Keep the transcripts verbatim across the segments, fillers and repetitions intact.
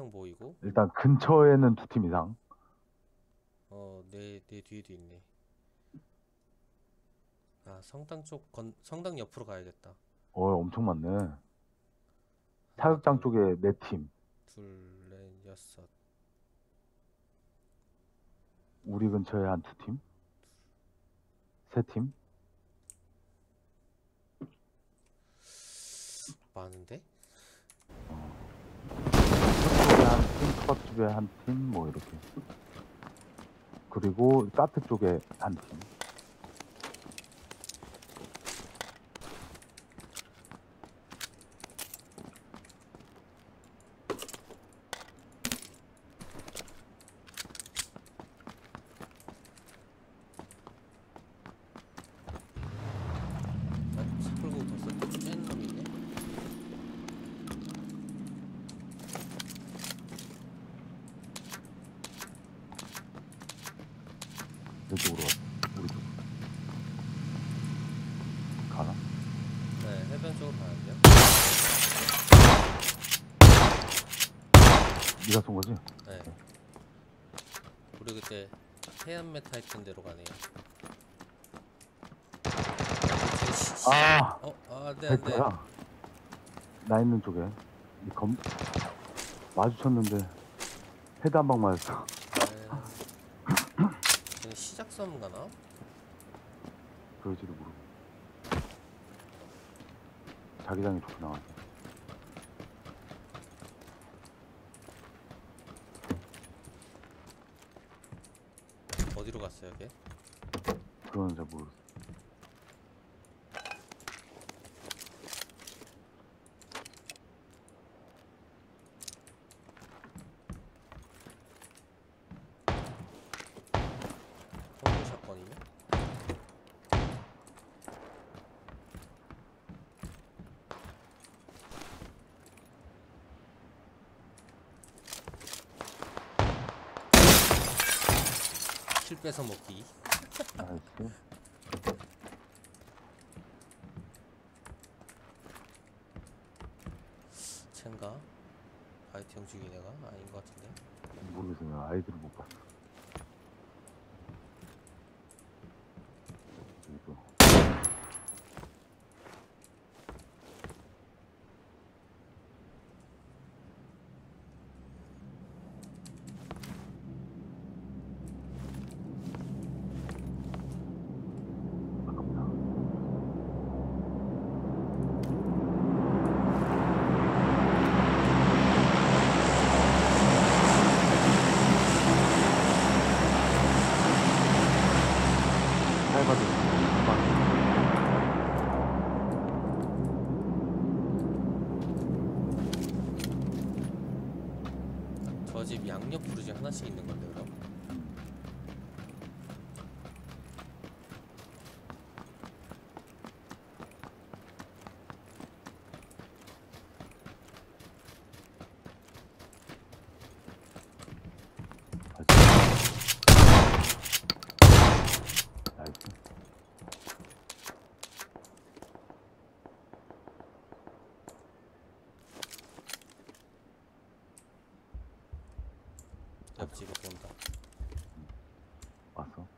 명 보이고. 일단 근처에는 두 팀 이상. 어, 내, 내 뒤에도 있네. 아, 성당 쪽 건, 성당 옆으로 가야겠다. 어, 엄청 많네. 하나, 사육장 둘, 쪽에 네 팀. 둘, 넷, 여섯. 우리 근처에 한 두 팀? 세 팀? 많은데? 쪽에 한 팀, 수박 쪽에 한 팀, 뭐 이렇게. 그리고 카페 쪽에 한 팀. 아, 시끌고 벌써 짠 놈이네? 이쪽으로 갔어. 우리 쪽. 가나? 네, 해변 쪽으로 가는데요? 네가 쏜 거지? 네. 우리 그때 해안 메타 했던 데로 가네요. 아! 어, 아, 안 돼, 안 돼. 백퍼야. 나 있는 쪽에. 이 검, 마주쳤는데, 헤드 한 방 맞았어. 저는 시작 싸움 가나? 그럴지도 모르고. 자기장이 좋게 나왔어. 어디로 갔어요, 걔? 그건 잘 모르겠어. 홈런 샷건이네? 킬 뺏어 먹기. 나이스. 챈가? 파이팅 중인 애가? 아닌 것 같은데. 모르겠어. 나 아이들을 못 봤어. 여기도. 아깝다. 짧아도 저 집 양옆 부르지 하나씩 있는 건데, 그럼? 나이스. 옆집에 본다. 왔어.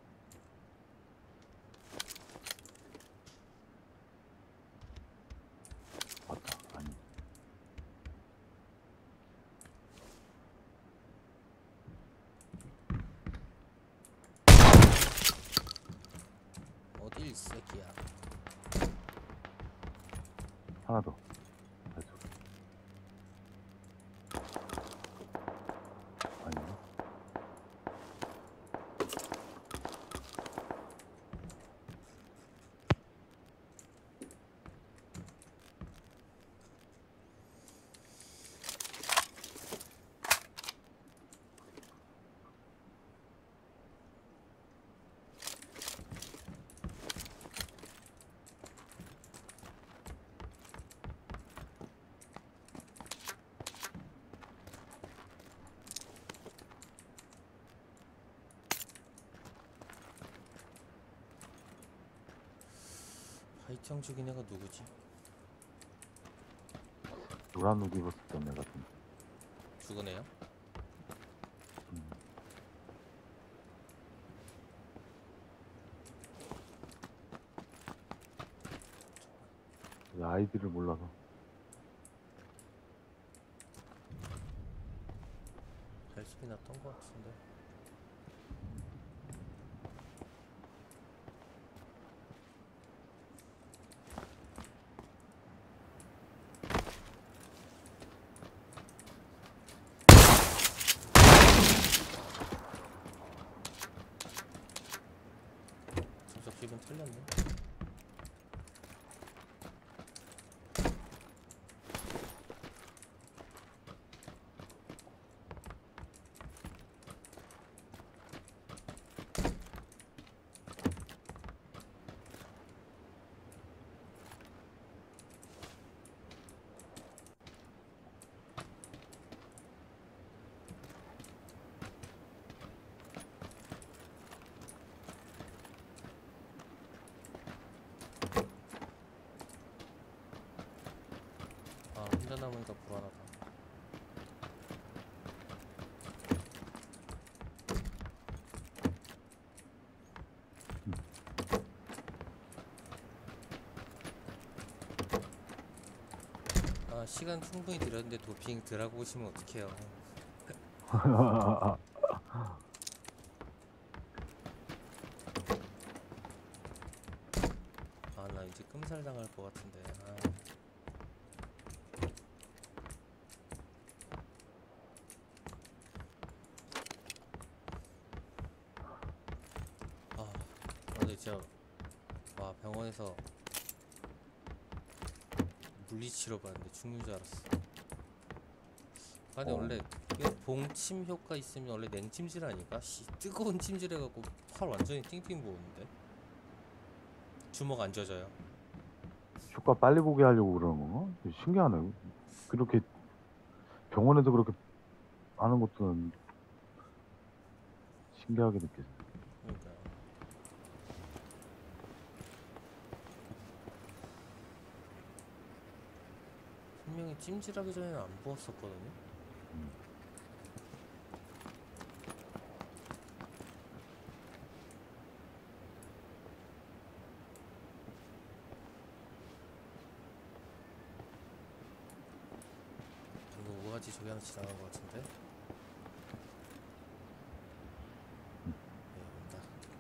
왔다. 아니. 어딜 이 새끼야. 하나 더. 맞아. 아닌가? 파이팅 중인 애가 누구지? 노란 옷 입었었던 애 같은데. 죽으네요. 음. 아이디를 몰라서. 발소리 났던 것 같은데. 저쪽 집은 틀렸네. 아, 혼자 남으니까 불안하다. 아, 시간 충분히 들였는데 도핑 덜하고 오시면 어떡해요. 아, 나 이제 끔살 당할 것 같은데. 아, 아, 근데 진짜 와, 병원에서 물리치러 봤는데 죽는 줄 알았어. 아니, 어. 원래 그 봉침 효과 있으면 원래 냉찜질 아닌가? 씨, 뜨거운 찜질 해갖고 팔 완전히 띵띵 부었는데. 주먹 안 젖어요. 효과 빨리 보게 하려고 그러는 건가? 신기하네. 그렇게 병원에서 그렇게 하는 것도 신기하게 느껴져. 그러니까요. 분명히 찜질하기 전에는 안 부었었거든요. 음. 방금 우아지 저기 하나 지나간 것 같은데. 네, 온다.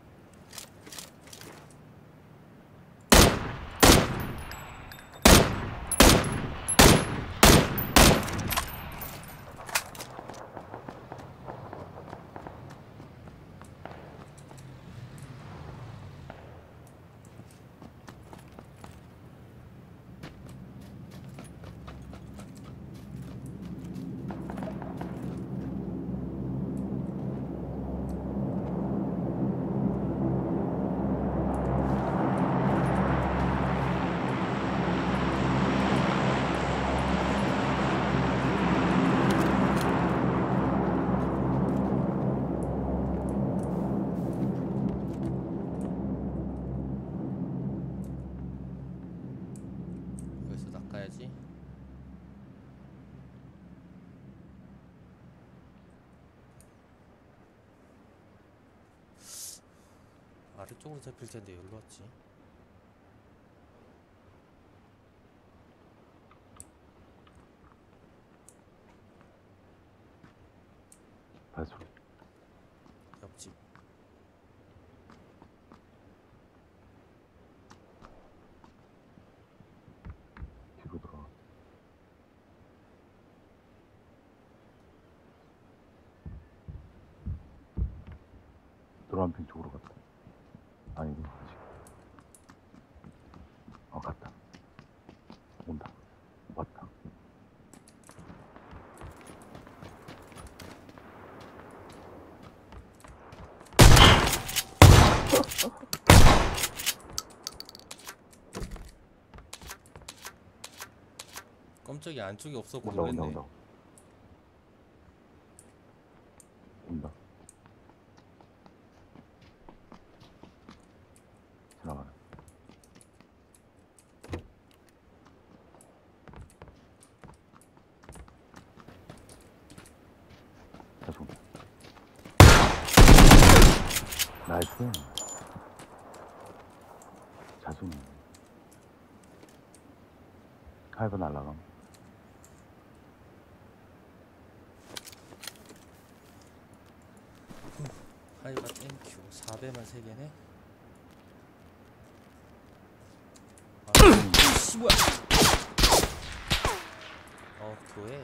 여기서 낚아야지. 아래쪽으로 잡힐 텐데 여기로 왔지. 발소리. 옆집. 뒤로 들어가. 노란핑 쪽으로 갔다. 아니고 아직. 어, 갔다. 온다. 왔다. 깜짝이 안쪽에 없었고 온다, 온다, 놀랬네. 온다. 온다. 지나가네. 나이스. 자중. 하이브 날라감. 하이바 땡큐. 사 배만 세 개네. 아, 씨 뭐야? 어, 교회.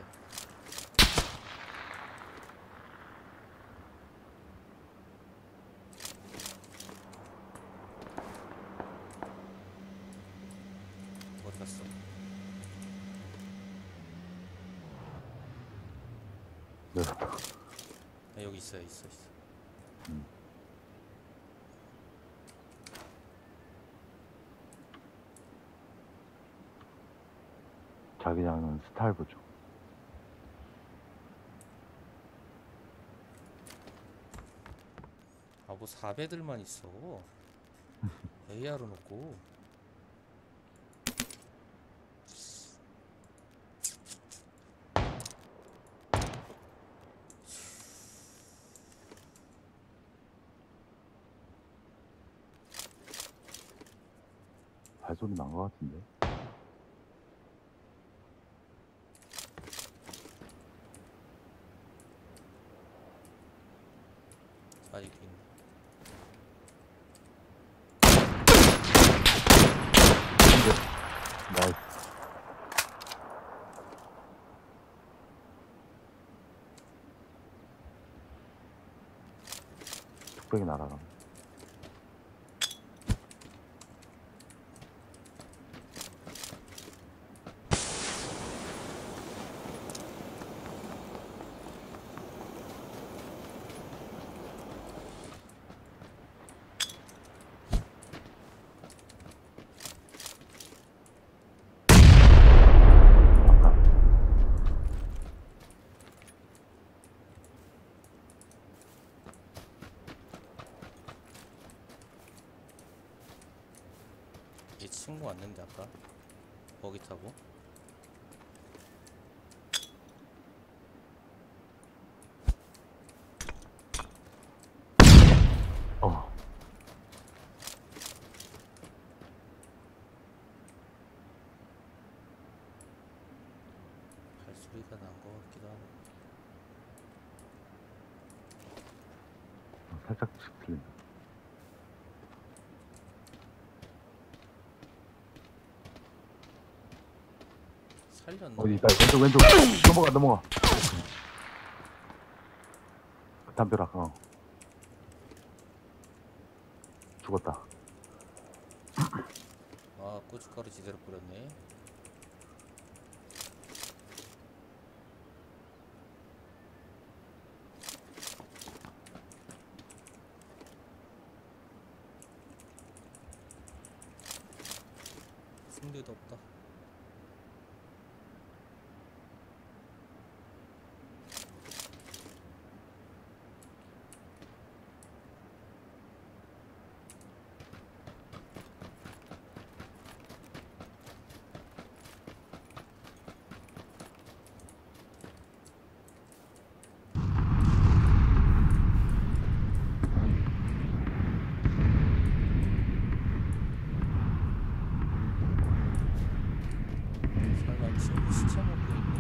어디 갔어? 내렸다. 아, 여기 있어, 있어, 있어. 음. 자기장은 스타일부죠. 아, 뭐 사 배들만 있어. 에이아르 놓고. 발소리 난 것 같은데. 아직 있네. 나이스. 뚝배기 날아가. 얘 친구 왔는데 아까 버기 타고. 어. 발소리가 난 것 같기도 하고. 살짝씩 들린다. 살렸나? 어디 있다. 왼쪽 왼쪽. 넘어가 넘어가. 담벼락. 어. 죽었다. 아, 고춧가루 제대로 뿌렸네. 승리도 없다. 설마 친구 시체 먹고 있니?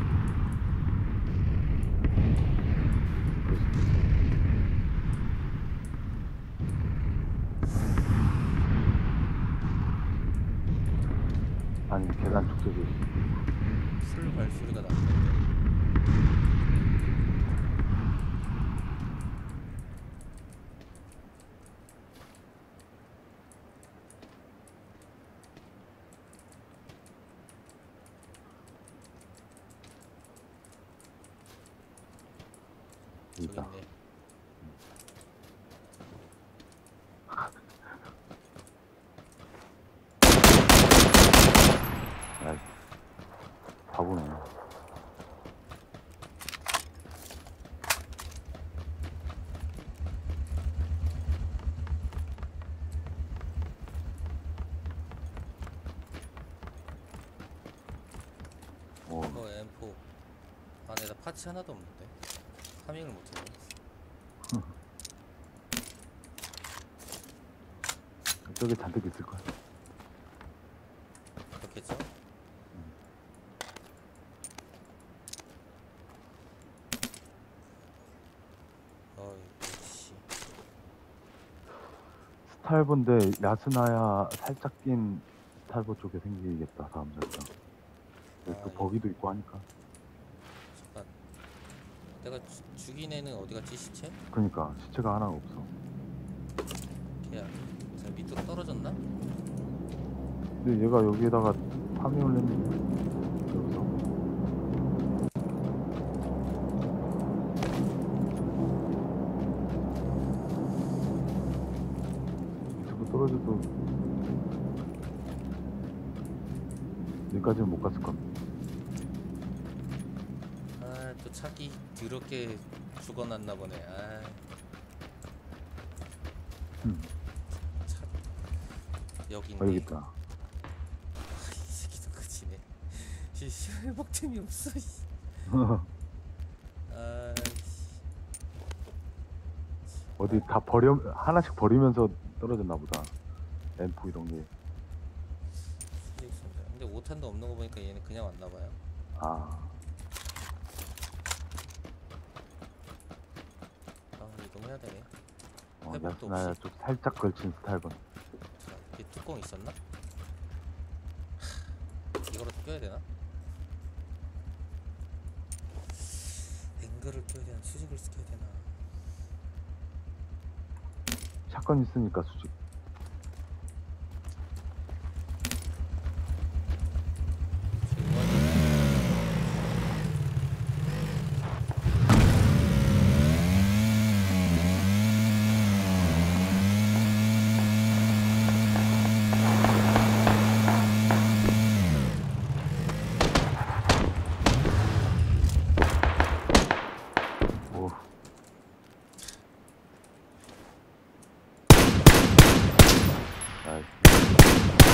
아니 계단 축소돼 있어. 풀 발소리가 났는데. 저기 있다. 있네. 나이스. 바보네. 오. 어, 엠 포 안에다 파츠 하나도 없는데. 파밍을 못해. 저게 잔뜩 있을 거야. 그렇겠죠? 어이, 씨. 스탈보인데 야스나야 살짝 낀 스탈보 쪽에 생기겠다 다음 작전. 여기 아, 또 예. 버기도 있고 하니까. 잠깐. 내가 주, 죽인 애는 어디 갔지, 시체? 그러니까 시체가 하나가 없어. 걔야. 자, 밑으로 떨어졌나? 근데 얘가 여기에다가 파밍을 했는데 여기서 밑으로 떨어져도 여기까지는 못 갔을 겁니다. 아, 또 차기 더럽게 죽어놨나 보네. 아, 음. 차. 여기 아, 여기 있네. 있다. 아, 이 새끼도 그지네. 씨, 회복템이 없어. 씨. 아, 씨. 어디 다 버려 하나씩 버리면서 떨어졌나 보다. 앰프 이런 게. 수직 손자. 근데 오 탄도 없는 거 보니까 얘는 그냥 왔나 봐요. 아, 아, 이동해야 되네. 어, 회복도 야스나야 없이. 쪽 살짝 걸친 스탈본. 자, 이게 뚜껑 있었나? 하, 이거라도 껴야 되나? 앵글을 껴야 되나? 수직을 껴야 되나? 샷건 있으니까 수직. 지금 뭐 하지? 오. 나이스.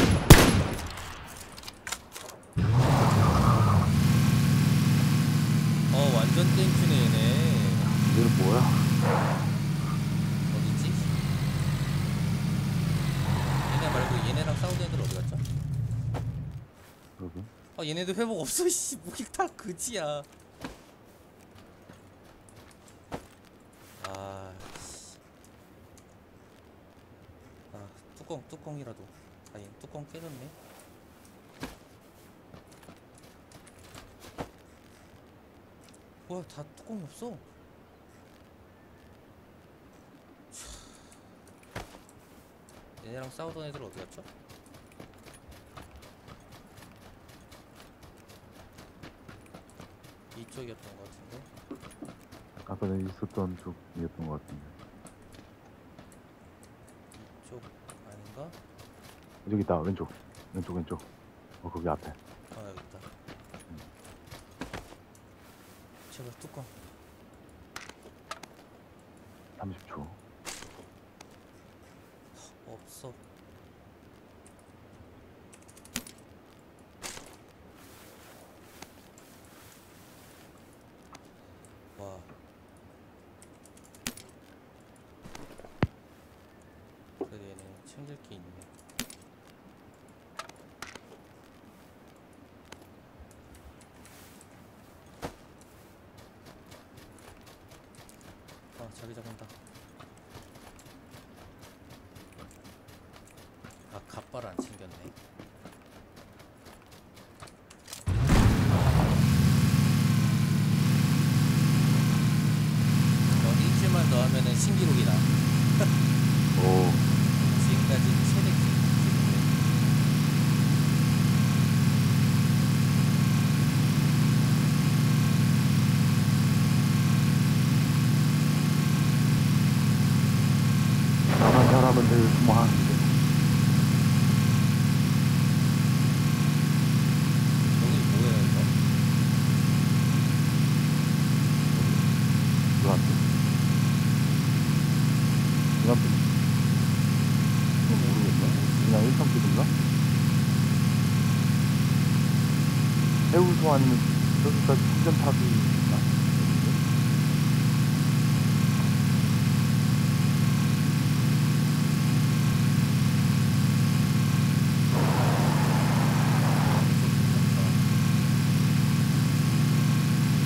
어, 완전 땡큐네 얘네. 얘는 뭐야? 어디지? 얘네 말고 얘네랑 싸우는 애들 어디 갔죠? 여기. 아, 얘네도 회복 없어. 씨, 무기 다 그지야. 아, 씨. 아, 뚜껑 뚜껑이라도. 아니, 뚜껑 깨졌네. 뭐야, 다 뚜껑이 없어. 얘네랑 싸우던 애들 어디 갔죠? 이쪽이었던 것 같은데. 아까 전에 있었던 쪽이었던 것 같은데. 이쪽 아닌가? 여기 있다. 왼쪽. 왼쪽 왼쪽. 어 거기 앞에. 아, 여기 있다. 제발 뚜껑. 삼십 초. 없어. 와. 그래도 얘는 챙길 게 있네. 아, 자기 잡는다. 아, 갑발 안 챙겼네. 어, 일주일만 더 하면은 신기록이다. 오. 지금까지 최대 기록인데. 나만 잘하면 될 수모하는데. 여기 뭐예요, 이거? 그 앞에. 그 앞에. 이거 모르겠네. 그냥 일선 길인가? 해우소 아니면 저기까지 충전탑이 있나?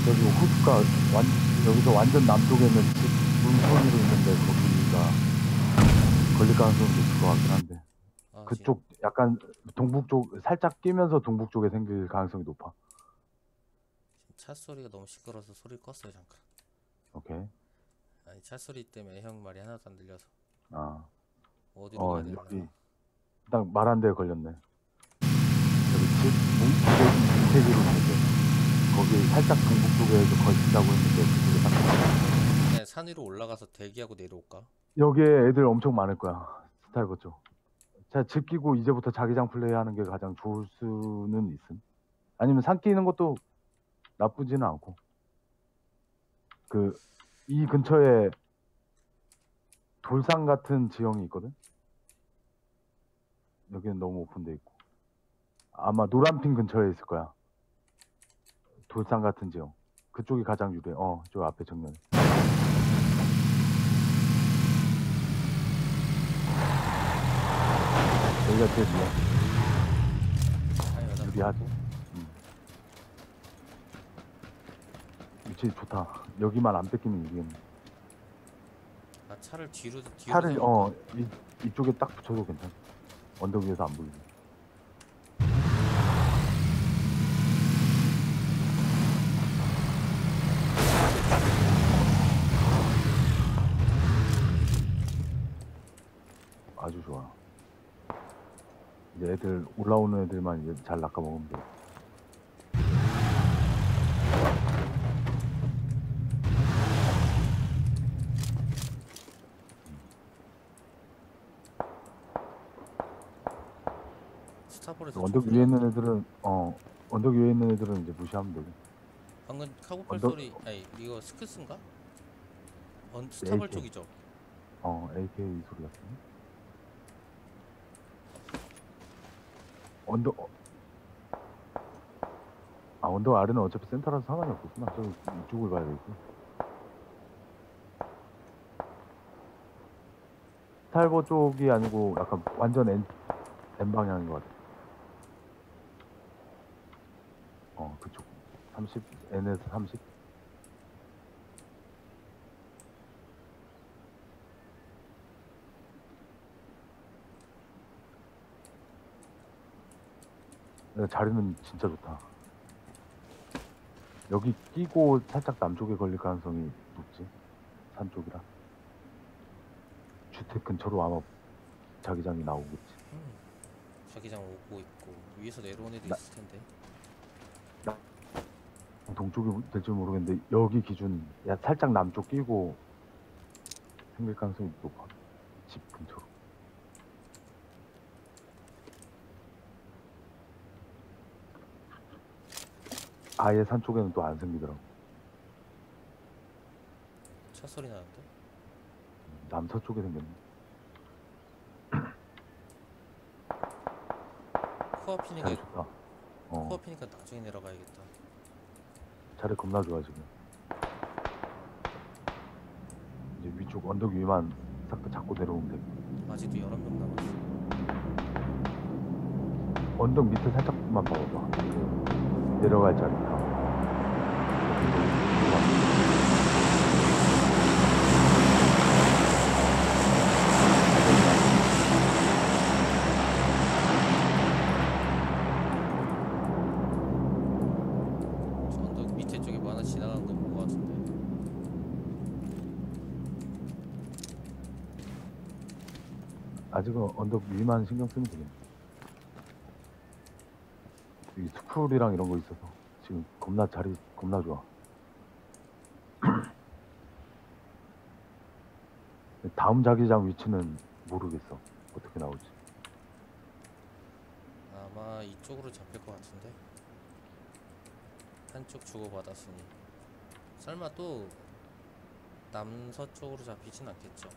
여기 호수가 완 여기서 완전 남쪽에 있는 집 문선으로 있는데 거기가 걸릴 가능성이 있을 것 같긴 한데 아, 그쪽 약간 동북쪽 살짝 끼면서 동북쪽에 생길 가능성이 높아. 지금 차 소리가 너무 시끄러워서 소리를 껐어요 잠깐. 오케이. 아니 차 소리 때문에 형 말이 하나도 안 들려서. 아, 어디로 어 가야 되나? 여기 딱 말한 데에 걸렸네. 여기 집 문- 문태기로 있는데 거기 살짝 동북쪽에서 걸친다고 했는데 그쪽에 딱 걸렸네. 그냥 산 위로 올라가서 대기하고 내려올까? 여기에 애들 엄청 많을 거야. 스타일버 쪽. 자, 집 끼고 이제부터 자기장 플레이하는 게 가장 좋을 수는 있음. 아니면 산 끼는 것도 나쁘지는 않고. 그 이 근처에 돌산 같은 지형이 있거든. 여기는 너무 오픈돼 있고. 아마 노란핀 근처에 있을 거야. 돌산 같은 지형. 그쪽이 가장 유리해. 어, 저 앞에 정면에. 여기가 제일 좋아. 아니 여자 유리하지. 보고. 음. 위치 좋다. 여기만 안 뺏기면 이기겠네. 아 차를 뒤로 뒤로 차를 세울까? 어 이, 이쪽에 딱 붙여도 괜찮아. 언덕 위에서 안 보이게. 아주 좋아. 이제 애들 올라오는 애들만 이제 잘 낚아 먹으면 돼. 스타볼에서 총 언덕 소리 위에 났다. 있는 애들은 어 언덕 위에 있는 애들은 이제 무시하면 되고. 방금 카고팔 언덕 소리 아니 이거 스크스인가? 언 스타볼 에이케이. 쪽이죠? 어 에이케이 소리 같은. 언덕 어, 아 언덕 아래는 어차피 센터라서 상관이 없겠구나. 저기 이쪽을 봐야 되겠고. 스탈버 쪽이 아니고 약간 완전 N, N 방향인 것 같아. 어 그쪽 삼십 N에서 삼십. 자리는 진짜 좋다. 여기 끼고 살짝 남쪽에 걸릴 가능성이 높지. 산 쪽이라. 주택 근처로 아마 자기장이 나오겠지. 음. 자기장 오고 있고 위에서 내려온 애도 나- 있을 텐데. 동쪽이 될지 모르겠는데 여기 기준 야 살짝 남쪽 끼고 생길 가능성이 높아. 집 근처로. 아예 산 쪽에는 또 안 생기더라고. 차 소리 나는데? 남서쪽에 생겼네. 코앞이니까 자리 좋다. 어 코앞이니까 나중에 내려가야겠다. 자리 겁나 좋아 지금. 이제 위쪽 언덕 위만 싹 다 잡고 내려오면 돼. 아직도 열한 명 남았어. 언덕 밑에 살짝만 봐봐. 내려갈 자리 다. 저 언덕 밑에 쪽에 뭐 하나 지나가는 거 본 거 같은데. 아직은 언덕 위만 신경 쓰면 되겠네. 여기 스쿨이랑 이런 거 있어서 지금 겁나 자리 겁나 좋아. 다음 자기장 위치는 모르겠어. 어떻게 나올지. 아마 이쪽으로 잡힐 것 같은데. 한쪽 주고받았으니. 설마 또 남서쪽으로 잡히진 않겠죠.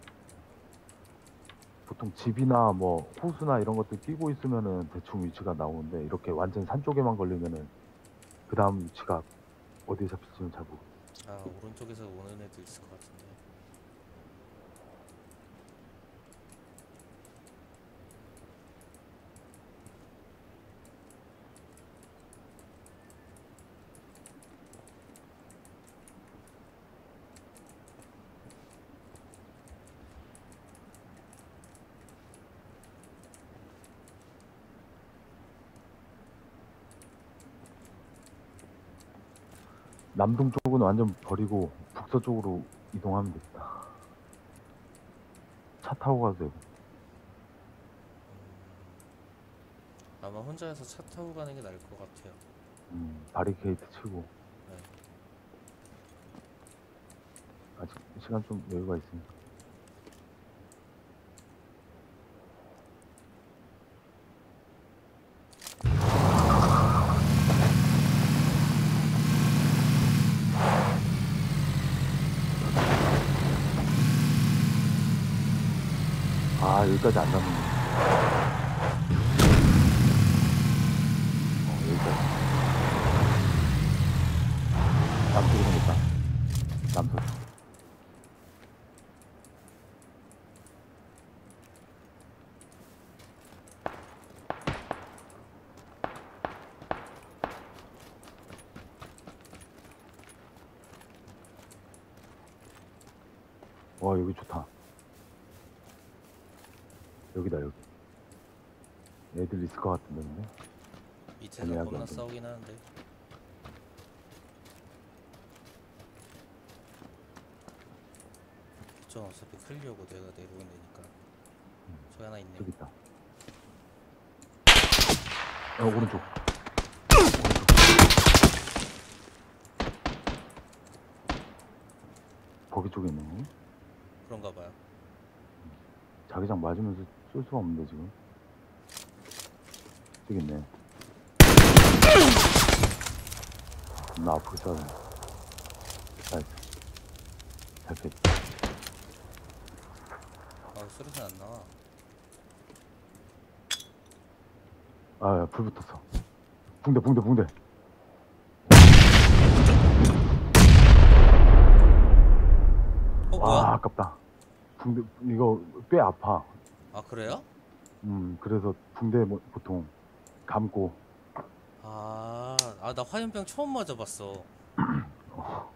보통 집이나 뭐 호수나 이런 것들 끼고 있으면은 대충 위치가 나오는데 이렇게 완전 산 쪽에만 걸리면은 그 다음 위치가 어디에 잡힐지는 잘 모르. 아 오른쪽에서 오는 애도 있을 것 같은데. 남동 쪽은 완전 버리고 북서쪽으로 이동하면 되겠다. 차 타고 가도 되고. 아마 혼자서 차 타고 가는 게 나을 것 같아요. 음, 바리케이트 치고. 네. 아직 시간 좀 여유가 있으니까. 아, 여기까지 안 남는 거. 어, 여기까지. 남쪽으로 생겼다. 남서쪽. 와, 여기 좋다. 여기다, 여기. 애들 있을 것 같은데, 근데. 밑에서 애매하게 겁나 안 돼. 싸우긴 하는데. 저 어차피 클리어고 내가 내려오면 되니까. 저기 하나 있네. 저기 있다. 어, 오른쪽. 오른쪽. 거기 쪽에 있는 거? 그런가 봐요. 자기장 맞으면서 쏠 수가 없는데, 지금. 저기 있네. 나 아프게 쏴야 돼. 나이스. 잘 뺐지. 아, 소리가 안 나와. 아, 야, 불 붙었어. 붕대, 붕대, 붕대. 어, 와, 뭐야? 아깝다. 붕대, 이거 꽤 아파. 아, 그래요? 음, 그래서 붕대 뭐, 보통 감고. 아, 아, 나 화염병 처음 맞아봤어. 어,